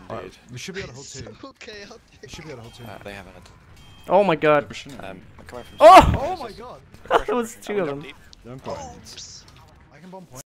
Indeed. We should be able to hold two. So chaotic. We should be able to hold two. They haven't. Oh my god. I'm coming from Oh! Oh my god! That was two of them. I can bomb point.